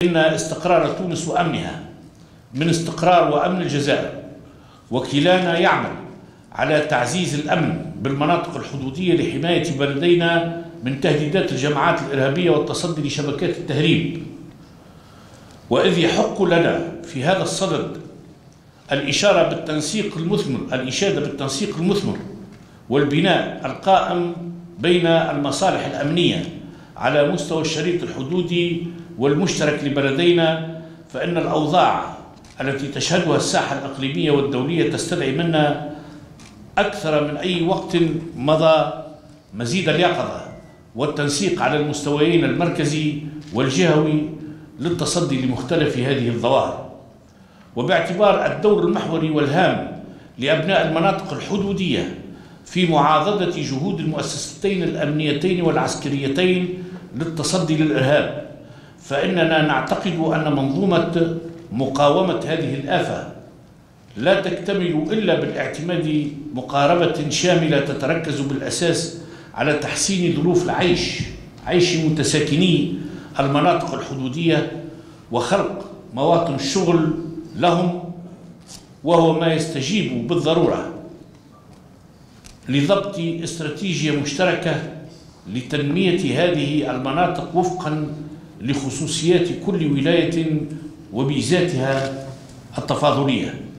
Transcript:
إن استقرار تونس وأمنها من استقرار وأمن الجزائر، وكلانا يعمل على تعزيز الأمن بالمناطق الحدودية لحماية بلدينا من تهديدات الجماعات الإرهابية والتصدي لشبكات التهريب. وإذ يحق لنا في هذا الصدد الإشادة بالتنسيق المثمر والبناء القائم بين المصالح الأمنية على مستوى الشريط الحدودي والمشترك لبلدينا، فإن الأوضاع التي تشهدها الساحة الإقليمية والدولية تستدعي منا أكثر من أي وقت مضى مزيد اليقظة والتنسيق على المستويين المركزي والجهوي للتصدي لمختلف هذه الظواهر. وباعتبار الدور المحوري والهام لأبناء المناطق الحدودية في معاضدة جهود المؤسستين الأمنيتين والعسكريتين للتصدي للإرهاب، فإننا نعتقد أن منظومة مقاومة هذه الآفة لا تكتمل إلا بالاعتماد مقاربة شاملة تتركز بالأساس على تحسين ظروف عيش متساكني المناطق الحدودية وخلق مواطن الشغل لهم، وهو ما يستجيب بالضرورة لضبط استراتيجية مشتركة لتنمية هذه المناطق وفقا لخصوصيات كل ولاية وميزاتها التفاضلية.